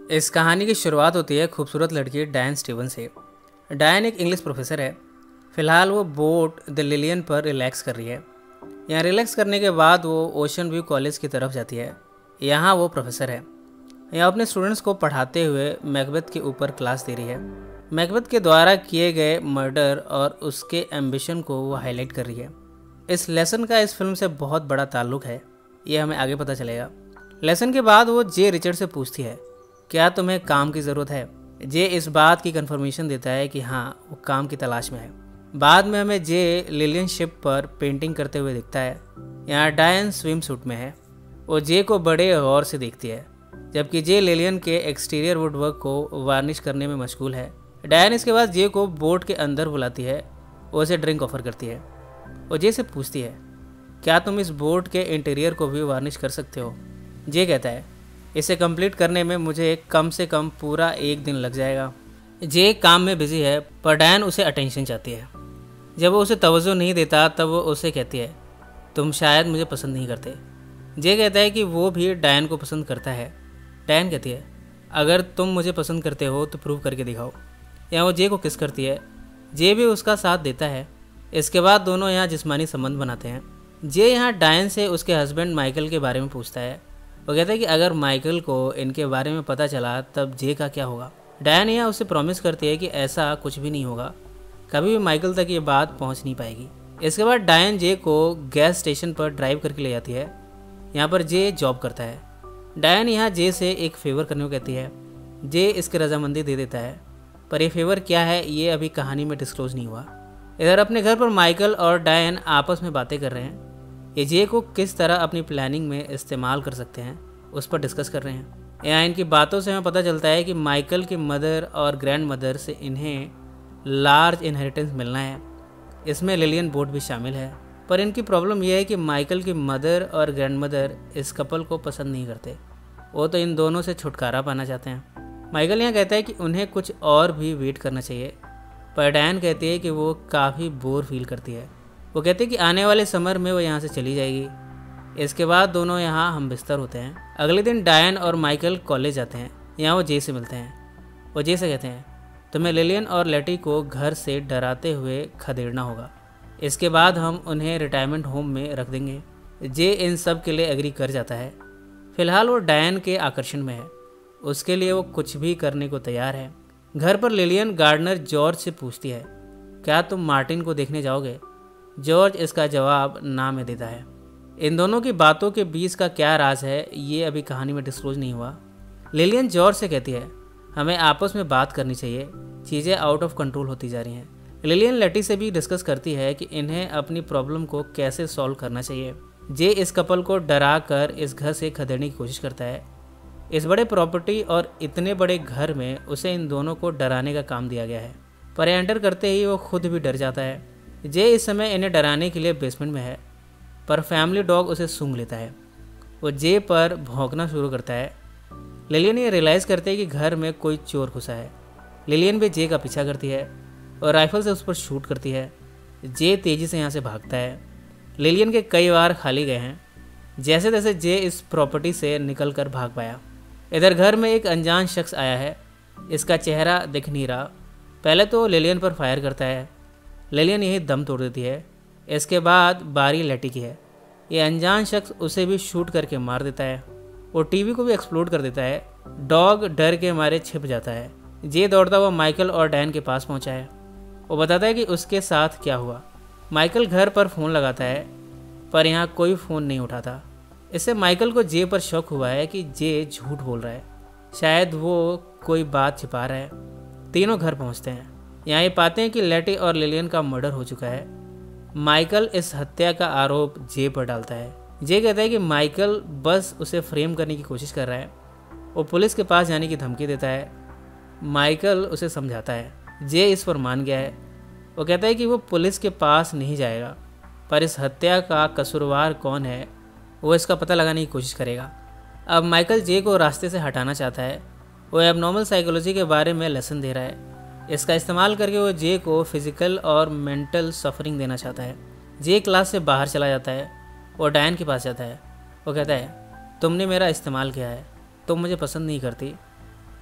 इस कहानी की शुरुआत होती है खूबसूरत लड़की डायन स्टीवन से। डायन एक इंग्लिश प्रोफेसर है। फिलहाल वो बोट द लिलियन पर रिलैक्स कर रही है। यहाँ रिलैक्स करने के बाद वो ओशन व्यू कॉलेज की तरफ जाती है। यहाँ वो प्रोफेसर है। यहाँ अपने स्टूडेंट्स को पढ़ाते हुए मैकबेथ के ऊपर क्लास दे रही है। मैकबेथ के द्वारा किए गए मर्डर और उसके एम्बिशन को वो हाईलाइट कर रही है। इस लेसन का इस फिल्म से बहुत बड़ा ताल्लुक है, ये हमें आगे पता चलेगा। लेसन के बाद वो जे रिचर्ड से पूछती है, क्या तुम्हें काम की ज़रूरत है? जे इस बात की कंफर्मेशन देता है कि हाँ, वो काम की तलाश में है। बाद में हमें जे लिलियन शिप पर पेंटिंग करते हुए दिखता है। यहाँ डायन स्विम सूट में है। वो जे को बड़े गौर से देखती है, जबकि जे लिलियन के एक्सटीरियर वुडवर्क को वार्निश करने में मशगूल है। डायन इसके बाद जे को बोट के अंदर बुलाती है। वो उसे ड्रिंक ऑफर करती है। वो जे से पूछती है, क्या तुम इस बोट के इंटीरियर को भी वार्निश कर सकते हो? जे कहता है, इसे कंप्लीट करने में मुझे कम से कम पूरा 1 दिन लग जाएगा। जे काम में बिजी है, पर डायन उसे अटेंशन चाहती है। जब वो उसे तवज्जो नहीं देता तब वो उसे कहती है, तुम शायद मुझे पसंद नहीं करते। जे कहता है कि वो भी डायन को पसंद करता है। डायन कहती है, अगर तुम मुझे पसंद करते हो तो प्रूव करके दिखाओ। यहाँ वो जे को किस करती है। जे भी उसका साथ देता है। इसके बाद दोनों यहाँ जिस्मानी संबंध बनाते हैं। जे यहाँ डायन से उसके हस्बैंड माइकल के बारे में पूछता है। वो कहता है कि अगर माइकल को इनके बारे में पता चला तब जे का क्या होगा। डायन यहाँ उससे प्रॉमिस करती है कि ऐसा कुछ भी नहीं होगा, कभी भी माइकल तक ये बात पहुँच नहीं पाएगी। इसके बाद डायन जे को गैस स्टेशन पर ड्राइव करके ले जाती है। यहाँ पर जे जॉब करता है। डायन यहाँ जे से एक फेवर करने को कहती है। जे इसकी रजामंदी दे देता है, पर यह फेवर क्या है ये अभी कहानी में डिस्क्लोज नहीं हुआ। इधर अपने घर पर माइकल और डायन आपस में बातें कर रहे हैं। ये जे को किस तरह अपनी प्लानिंग में इस्तेमाल कर सकते हैं उस पर डिस्कस कर रहे हैं। यहाँ इनकी बातों से हमें पता चलता है कि माइकल की मदर और ग्रैंड मदर से इन्हें लार्ज इनहेरिटेंस मिलना है। इसमें लिलियन बोट भी शामिल है, पर इनकी प्रॉब्लम यह है कि माइकल की मदर और ग्रैंड मदर इस कपल को पसंद नहीं करते। वो तो इन दोनों से छुटकारा पाना चाहते हैं। माइकल यहाँ कहता है कि उन्हें कुछ और भी वेट करना चाहिए, पर डायन कहती है कि वो काफ़ी बोर फील करती है। वो कहते हैं कि आने वाले समर में वो यहाँ से चली जाएगी। इसके बाद दोनों यहाँ हम बिस्तर होते हैं। अगले दिन डायन और माइकल कॉलेज जाते हैं। यहाँ वो जे से मिलते हैं। वो जे से कहते हैं, तुम्हें लिलियन और लेटी को घर से डराते हुए खदेड़ना होगा। इसके बाद हम उन्हें रिटायरमेंट होम में रख देंगे। जे इन सब के लिए एग्री कर जाता है। फिलहाल वो डायन के आकर्षण में है। उसके लिए वो कुछ भी करने को तैयार है। घर पर लिलियन गार्डनर जॉर्ज से पूछती है, क्या तुम मार्टिन को देखने जाओगे? जॉर्ज इसका जवाब ना में देता है। इन दोनों की बातों के बीच का क्या राज है ये अभी कहानी में डिस्क्लोज नहीं हुआ। लिलियन जॉर्ज से कहती है, हमें आपस में बात करनी चाहिए, चीज़ें आउट ऑफ कंट्रोल होती जा रही हैं। लिलियन लेटी से भी डिस्कस करती है कि इन्हें अपनी प्रॉब्लम को कैसे सॉल्व करना चाहिए। जे इस कपल को डरा कर इस घर से खदेड़ने की कोशिश करता है। इस बड़े प्रॉपर्टी और इतने बड़े घर में उसे इन दोनों को डराने का काम दिया गया है, पर एंटर करते ही वो खुद भी डर जाता है। जे इस समय इन्हें डराने के लिए बेसमेंट में है, पर फैमिली डॉग उसे सूंघ लेता है। वो जे पर भौंकना शुरू करता है। लिलियन ये रियलाइज़ करते हैं कि घर में कोई चोर घुसा है। लिलियन भी जे का पीछा करती है और राइफल से उस पर शूट करती है। जे तेज़ी से यहाँ से भागता है। लिलियन के कई बार खाली गए हैं। जैसे तैसे जे इस प्रॉपर्टी से निकल कर भाग पाया। इधर घर में एक अनजान शख्स आया है। इसका चेहरा दिख नहीं रहा। पहले तो लिलियन पर फायर करता है। लिलियन यही दम तोड़ देती है। इसके बाद बारी लेटी की है। ये अनजान शख्स उसे भी शूट करके मार देता है। वो टीवी को भी एक्सप्लोड कर देता है। डॉग डर के मारे छिप जाता है। जे दौड़ता हुआ माइकल और डैन के पास पहुंचा है। वो बताता है कि उसके साथ क्या हुआ। माइकल घर पर फ़ोन लगाता है, पर यहाँ कोई फ़ोन नहीं उठाता। इससे माइकल को जे पर शक हुआ है कि जे झूठ बोल रहा है, शायद वो कोई बात छिपा रहा है। तीनों घर पहुँचते हैं। यहाँ ये पाते हैं कि लेटी और लिलियन का मर्डर हो चुका है। माइकल इस हत्या का आरोप जे पर डालता है। जे कहता है कि माइकल बस उसे फ्रेम करने की कोशिश कर रहा है। वो पुलिस के पास जाने की धमकी देता है। माइकल उसे समझाता है। जे इस पर मान गया है। वो कहता है कि वो पुलिस के पास नहीं जाएगा, पर इस हत्या का कसूरवार कौन है वो इसका पता लगाने की कोशिश करेगा। अब माइकल जे को रास्ते से हटाना चाहता है। वो एबनॉर्मल साइकोलॉजी के बारे में लेसन दे रहा है। इसका इस्तेमाल करके वो जे को फिजिकल और मेंटल सफरिंग देना चाहता है। जे क्लास से बाहर चला जाता है। वो डायन के पास जाता है। वो कहता है, तुमने मेरा इस्तेमाल किया है, तुम मुझे पसंद नहीं करती,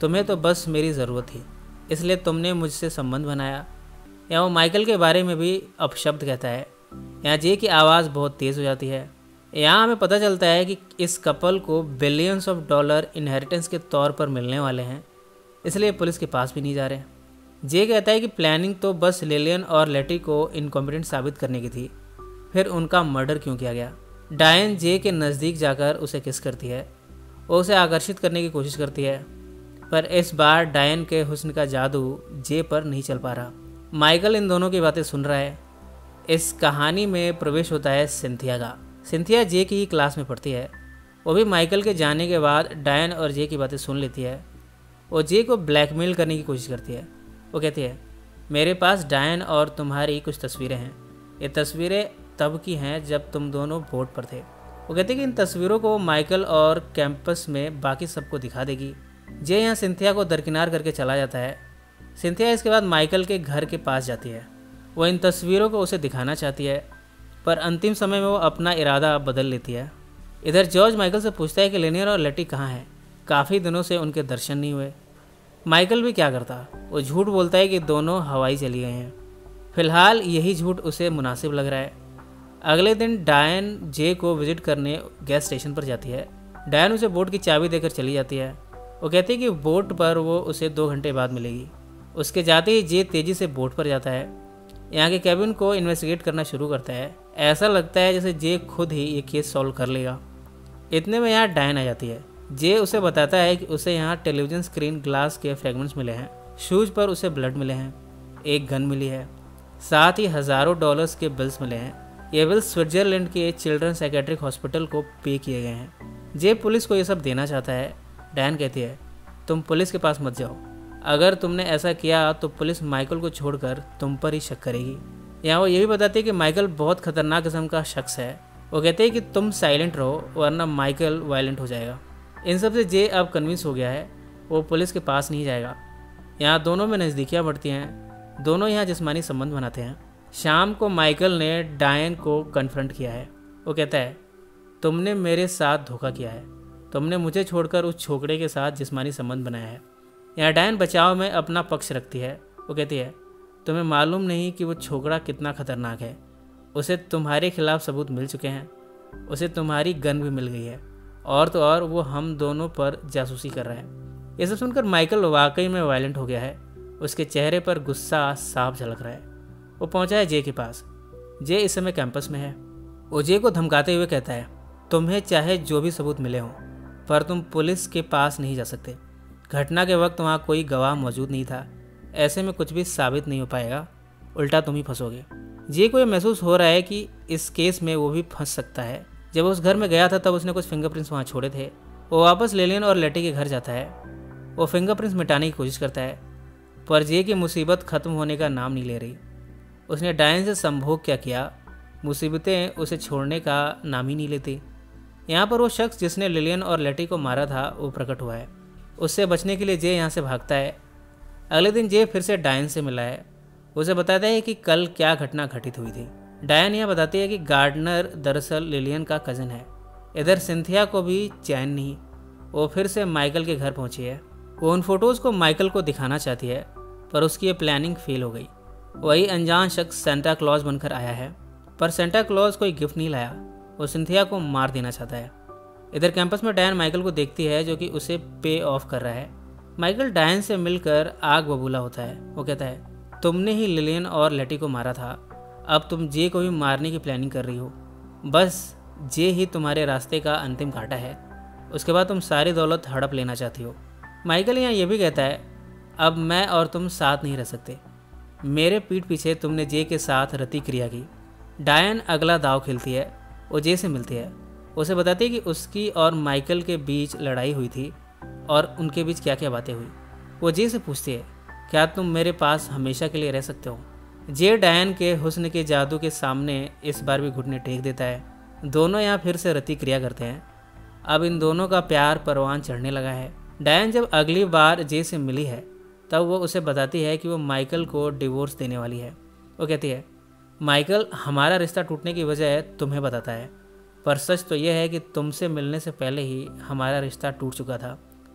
तुम्हें तो बस मेरी ज़रूरत थी, इसलिए तुमने मुझसे संबंध बनाया। यहाँ वो माइकल के बारे में भी अपशब्द कहता है। यहाँ जे की आवाज़ बहुत तेज़ हो जाती है। यहाँ हमें पता चलता है कि इस कपल को बिलियंस ऑफ डॉलर इनहेरिटेंस के तौर पर मिलने वाले हैं, इसलिए पुलिस के पास भी नहीं जा रहे। जे कहता है कि प्लानिंग तो बस लिलियन और लेटी को इनकॉम्पिटेंट साबित करने की थी, फिर उनका मर्डर क्यों किया गया। डायन जे के नज़दीक जाकर उसे किस करती है, वो उसे आकर्षित करने की कोशिश करती है, पर इस बार डायन के हुस्न का जादू जे पर नहीं चल पा रहा। माइकल इन दोनों की बातें सुन रहा है। इस कहानी में प्रवेश होता है सिंथिया का। सिंथिया जे की ही क्लास में पढ़ती है। वो भी माइकल के जाने के बाद डायन और जे की बातें सुन लेती है। वो जे को ब्लैकमेल करने की कोशिश करती है। वो कहती है, मेरे पास डायन और तुम्हारी कुछ तस्वीरें हैं। ये तस्वीरें तब की हैं जब तुम दोनों बोट पर थे। वो कहती है कि इन तस्वीरों को माइकल और कैंपस में बाकी सबको दिखा देगी। जे यहाँ सिंथिया को दरकिनार करके चला जाता है। सिंथिया इसके बाद माइकल के घर के पास जाती है। वो इन तस्वीरों को उसे दिखाना चाहती है, पर अंतिम समय में वो अपना इरादा बदल लेती है। इधर जॉर्ज माइकल से पूछता है कि लिनियर और लेटी कहाँ हैं। काफ़ी दिनों से उनके दर्शन नहीं हुए। माइकल भी क्या करता, वो झूठ बोलता है कि दोनों हवाई चली गए हैं। फिलहाल यही झूठ उसे मुनासिब लग रहा है। अगले दिन डायन जे को विजिट करने गैस स्टेशन पर जाती है। डायन उसे बोट की चाबी देकर चली जाती है। वो कहती है कि बोट पर वो उसे 2 घंटे बाद मिलेगी। उसके जाते ही जे तेज़ी से बोट पर जाता है। यहाँ के कैबिन को इन्वेस्टिगेट करना शुरू करता है। ऐसा लगता है जैसे जे खुद ही ये केस सॉल्व कर लेगा। इतने में यहाँ डायन आ जाती है। जे उसे बताता है कि उसे यहाँ टेलीविज़न स्क्रीन ग्लास के फ्रेगमेंट्स मिले हैं, शूज़ पर उसे ब्लड मिले हैं, एक गन मिली है, साथ ही हज़ारों डॉलर्स के बिल्स मिले हैं। ये बिल्स स्विट्जरलैंड के चिल्ड्रन साइकेट्रिक हॉस्पिटल को पे किए गए हैं। जे पुलिस को ये सब देना चाहता है। डायन कहती है, तुम पुलिस के पास मत जाओ। अगर तुमने ऐसा किया तो पुलिस माइकल को छोड़कर तुम पर ही शक करेगी। यहाँ वो यही बताती है कि माइकल बहुत खतरनाक किस्म का शख्स है। वो कहते हैं कि तुम साइलेंट रहो वरना माइकल वायलेंट हो जाएगा। इन सब से जे अब कन्विंस हो गया है, वो पुलिस के पास नहीं जाएगा। यहाँ दोनों में नज़दीकियाँ बढ़ती हैं। दोनों यहाँ जिस्मानी संबंध बनाते हैं। शाम को माइकल ने डायन को कन्फ्रंट किया है। वो कहता है, तुमने मेरे साथ धोखा किया है। तुमने मुझे छोड़कर उस छोकरे के साथ जिस्मानी संबंध बनाया है। यहाँ डायन बचाव में अपना पक्ष रखती है। वो कहती है, तुम्हें मालूम नहीं कि वो छोकरा कितना खतरनाक है। उसे तुम्हारे खिलाफ सबूत मिल चुके हैं। उसे तुम्हारी गन भी मिल गई है, और तो और वो हम दोनों पर जासूसी कर रहा है। ये सब सुनकर माइकल वाकई में वायलेंट हो गया है। उसके चेहरे पर गुस्सा साफ झलक रहा है। वो पहुंचा है जे के पास। जे इस समय कैंपस में है। वो जे को धमकाते हुए कहता है, तुम्हें चाहे जो भी सबूत मिले हों, पर तुम पुलिस के पास नहीं जा सकते। घटना के वक्त वहाँ कोई गवाह मौजूद नहीं था। ऐसे में कुछ भी साबित नहीं हो पाएगा, उल्टा तुम ही फंसोगे। जे को ये महसूस हो रहा है कि इस केस में वो भी फंस सकता है। जब उस घर में गया था तब उसने कुछ फिंगरप्रिंट्स वहाँ छोड़े थे। वो वापस लिलियन और लेटी के घर जाता है। वो फिंगरप्रिंट्स मिटाने की कोशिश करता है, पर जे की मुसीबत ख़त्म होने का नाम नहीं ले रही। उसने डायन से संभोग क्या किया, मुसीबतें उसे छोड़ने का नाम ही नहीं लेती। यहाँ पर वो शख्स जिसने लिलियन और लेटी को मारा था वो प्रकट हुआ है। उससे बचने के लिए जे यहाँ से भागता है। अगले दिन जे फिर से डायन से मिला है। उसे बताता है कि कल क्या घटना घटित हुई थी। डायन यह बताती है कि गार्डनर दरअसल लिलियन का कज़न है। इधर सिंथिया को भी चैन नहीं। वो फिर से माइकल के घर पहुंची है। वो उन फोटोज़ को माइकल को दिखाना चाहती है, पर उसकी ये प्लानिंग फेल हो गई। वही अनजान शख्स सेंटा क्लॉज बनकर आया है, पर सेंटा क्लॉज कोई गिफ्ट नहीं लाया। वो सिंथिया को मार देना चाहता है। इधर कैंपस में डायन माइकल को देखती है, जो कि उसे पे ऑफ कर रहा है। माइकल डायन से मिलकर आग बबूला होता है। वो कहता है, तुमने ही लिलियन और लेटी को मारा था, अब तुम जे को भी मारने की प्लानिंग कर रही हो। बस जे ही तुम्हारे रास्ते का अंतिम कांटा है। उसके बाद तुम सारी दौलत हड़प लेना चाहती हो। माइकल यहाँ ये भी कहता है, अब मैं और तुम साथ नहीं रह सकते। मेरे पीठ पीछे तुमने जे के साथ रति क्रिया की। डायन अगला दाव खेलती है। वो जे से मिलती है। उसे बताती है कि उसकी और माइकल के बीच लड़ाई हुई थी और उनके बीच क्या क्या बातें हुई। वो जे से पूछती है, क्या तुम मेरे पास हमेशा के लिए रह सकते हो। जे डायन के हुस्न के जादू के सामने इस बार भी घुटने टेक देता है। दोनों यहाँ फिर से रति क्रिया करते हैं। अब इन दोनों का प्यार परवान चढ़ने लगा है। डायन जब अगली बार जे से मिली है तब वो उसे बताती है कि वो माइकल को डिवोर्स देने वाली है। वो कहती है, माइकल हमारा रिश्ता टूटने की वजह तुम्हें बताता है, पर सच तो यह है कि तुमसे मिलने से पहले ही हमारा रिश्ता टूट चुका था।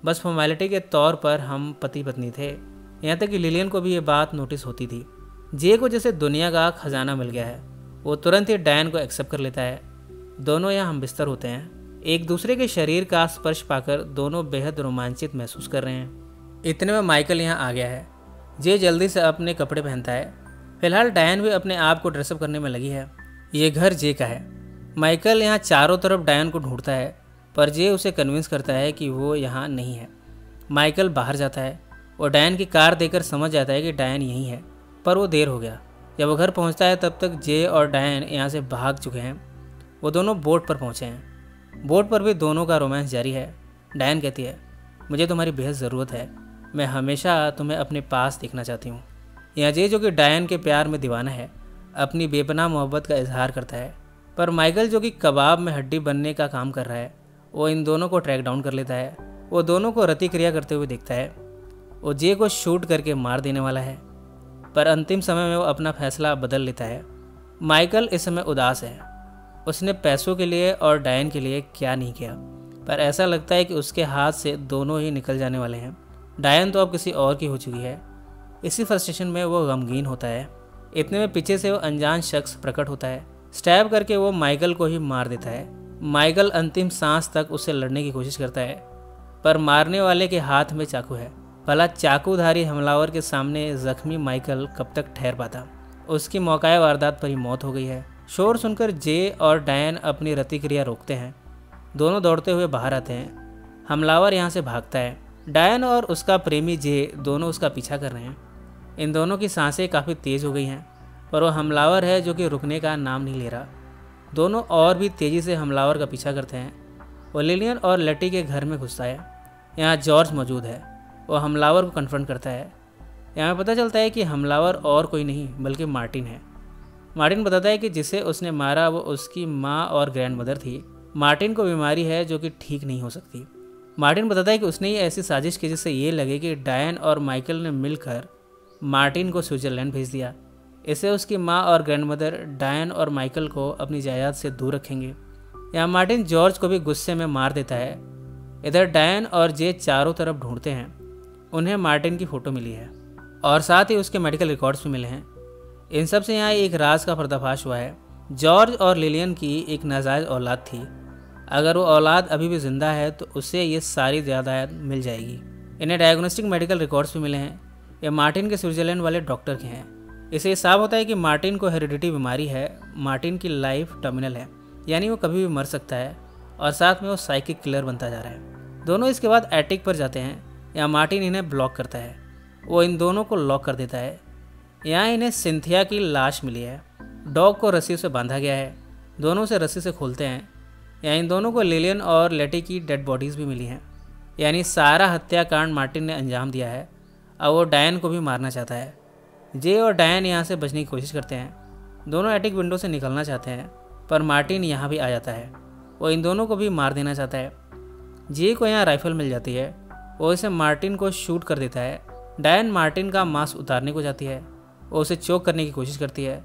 बस फॉर्मेलिटी के तौर पर हम पति पत्नी थे। यहाँ तक कि लिलियन को भी ये बात नोटिस होती थी। जे को जैसे दुनिया का खजाना मिल गया है, वो तुरंत ही डायन को एक्सेप्ट कर लेता है। दोनों यहाँ हम बिस्तर होते हैं। एक दूसरे के शरीर का स्पर्श पाकर दोनों बेहद रोमांचित महसूस कर रहे हैं। इतने में माइकल यहाँ आ गया है। जे जल्दी से अपने कपड़े पहनता है। फिलहाल डायन भी अपने आप को ड्रेसअप करने में लगी है। ये घर जे का है। माइकल यहाँ चारों तरफ डायन को ढूंढता है, पर जे उसे कन्विंस करता है कि वो यहाँ नहीं है। माइकल बाहर जाता है और डायन की कार देखकर समझ जाता है कि डायन यहीं है, पर वो देर हो गया। जब वो घर पहुँचता है तब तक जे और डायन यहाँ से भाग चुके हैं। वो दोनों बोट पर पहुँचे हैं। बोट पर भी दोनों का रोमांस जारी है। डायन कहती है, मुझे तुम्हारी बेहद ज़रूरत है, मैं हमेशा तुम्हें अपने पास देखना चाहती हूँ। यहाँ जे, जो कि डायन के प्यार में दीवाना है, अपनी बेपनाह मोहब्बत का इजहार करता है। पर माइकल, जो कि कबाब में हड्डी बनने का काम कर रहा है, वो इन दोनों को ट्रैक डाउन कर लेता है। वो दोनों को रति क्रिया करते हुए देखता है। वो जे को शूट करके मार देने वाला है, पर अंतिम समय में वो अपना फैसला बदल लेता है। माइकल इस समय उदास है। उसने पैसों के लिए और डायन के लिए क्या नहीं किया, पर ऐसा लगता है कि उसके हाथ से दोनों ही निकल जाने वाले हैं। डायन तो अब किसी और की हो चुकी है। इसी फ्रस्ट्रेशन में वो गमगीन होता है। इतने में पीछे से वो अनजान शख्स प्रकट होता है। स्टैब करके वो माइकल को ही मार देता है। माइकल अंतिम सांस तक उससे लड़ने की कोशिश करता है, पर मारने वाले के हाथ में चाकू है। भला चाकूधारी हमलावर के सामने जख्मी माइकल कब तक ठहर पाता। उसकी मौकाए वारदात पर ही मौत हो गई है। शोर सुनकर जे और डायन अपनी रतिक्रिया रोकते हैं। दोनों दौड़ते हुए बाहर आते हैं। हमलावर यहाँ से भागता है। डायन और उसका प्रेमी जे दोनों उसका पीछा कर रहे हैं। इन दोनों की सांसें काफ़ी तेज़ हो गई हैं, पर वो हमलावर है जो कि रुकने का नाम नहीं ले रहा। दोनों और भी तेज़ी से हमलावर का पीछा करते हैं। वो लिलियन और लेटी के घर में घुसता है। यहाँ जॉर्ज मौजूद है। वो हमलावर को कन्फ्रंट करता है। यहाँ पता चलता है कि हमलावर और कोई नहीं बल्कि मार्टिन है। मार्टिन बताता है कि जिसे उसने मारा वो उसकी माँ और ग्रैंड मदर थी। मार्टिन को बीमारी है जो कि ठीक नहीं हो सकती। मार्टिन बताता है कि उसने ये ऐसी साजिश की जिससे ये लगे कि डायन और माइकल ने मिलकर मार्टिन को स्विट्ज़रलैंड भेज दिया। इससे उसकी माँ और ग्रैंडमदर डायन और माइकल को अपनी जायदाद से दूर रखेंगे। यहाँ मार्टिन जॉर्ज को भी गुस्से में मार देता है। इधर डायन और जे चारों तरफ ढूंढते हैं। उन्हें मार्टिन की फ़ोटो मिली है और साथ ही उसके मेडिकल रिकॉर्ड्स भी मिले हैं। इन सब से यहाँ एक राज का पर्दाफाश हुआ है। जॉर्ज और लिलियन की एक नाजायज़ औलाद थी। अगर वो औलाद अभी भी ज़िंदा है तो उसे ये सारी जायदाद मिल जाएगी। इन्हें डायग्नोस्टिक मेडिकल रिकॉर्ड्स भी मिले हैं। ये मार्टिन के स्विट्ज़रलैंड वाले डॉक्टर के हैं। इसे साफ होता है कि मार्टिन को हेरिडिटी बीमारी है। मार्टिन की लाइफ टर्मिनल है, यानी वो कभी भी मर सकता है, और साथ में वो साइकिक किलर बनता जा रहा है। दोनों इसके बाद एटिक पर जाते हैं। यहाँ मार्टिन इन्हें ब्लॉक करता है। वो इन दोनों को लॉक कर देता है। यहाँ इन्हें सिंथिया की लाश मिली है। डॉग को रस्सी से बांधा गया है। दोनों से रस्सी से खोलते हैं। यहाँ इन दोनों को लिलियन और लेटी की डेड बॉडीज़ भी मिली हैं। यानी सारा हत्याकांड मार्टिन ने अंजाम दिया है। अब वो डायन को भी मारना चाहता है। जे और डायन यहाँ से बचने की कोशिश करते हैं। दोनों एटिक विंडो से निकलना चाहते हैं, पर मार्टिन यहाँ भी आ जाता है। वो इन दोनों को भी मार देना चाहता है। जे को यहाँ राइफल मिल जाती है। वो इसे मार्टिन को शूट कर देता है। डायन मार्टिन का मास्क उतारने को जाती है। वो उसे चोक करने की कोशिश करती है।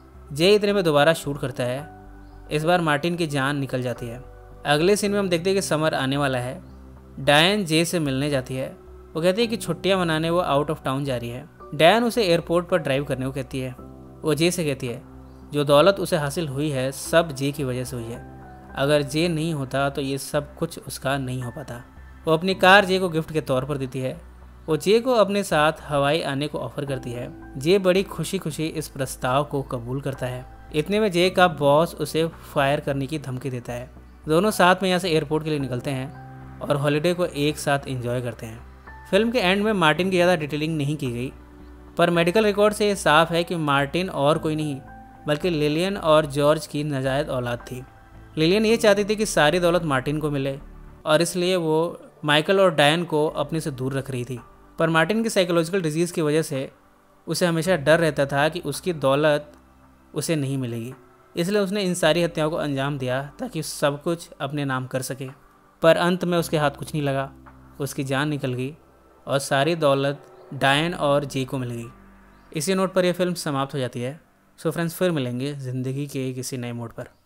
जे इतने में दोबारा शूट करता है। इस बार मार्टिन की जान निकल जाती है। अगले सीन में हम देखते हैं कि समर आने वाला है। डायन जे से मिलने जाती है। वो कहती है कि छुट्टियां मनाने वो आउट ऑफ टाउन जा रही है। डायन उसे एयरपोर्ट पर ड्राइव करने को कहती है। वो जे से कहती है जो दौलत उसे हासिल हुई है सब जे की वजह से हुई है। अगर जे नहीं होता तो ये सब कुछ उसका नहीं हो पाता। वो अपनी कार जे को गिफ्ट के तौर पर देती है। वो जे को अपने साथ हवाई आने को ऑफर करती है। जे बड़ी खुशी खुशी इस प्रस्ताव को कबूल करता है। इतने में जे का बॉस उसे फायर करने की धमकी देता है। दोनों साथ में यहाँ से एयरपोर्ट के लिए निकलते हैं और हॉलिडे को एक साथ एंजॉय करते हैं। फिल्म के एंड में मार्टिन की ज़्यादा डिटेलिंग नहीं की गई, पर मेडिकल रिकॉर्ड से ये साफ है कि मार्टिन और कोई नहीं बल्कि लिलियन और जॉर्ज की नाजायज़ औलाद थी। लिलियन ये चाहती थी कि सारी दौलत मार्टिन को मिले और इसलिए वो माइकल और डायन को अपने से दूर रख रही थी। पर मार्टिन की साइकोलॉजिकल डिजीज़ की वजह से उसे हमेशा डर रहता था कि उसकी दौलत उसे नहीं मिलेगी। इसलिए उसने इन सारी हत्याओं को अंजाम दिया ताकि सब कुछ अपने नाम कर सके। पर अंत में उसके हाथ कुछ नहीं लगा। उसकी जान निकल गई और सारी दौलत डायन और जे को मिल गई। इसी नोट पर यह फिल्म समाप्त हो जाती है। सो फ्रेंड्स, फिर मिलेंगे ज़िंदगी के किसी नए मोड़ पर।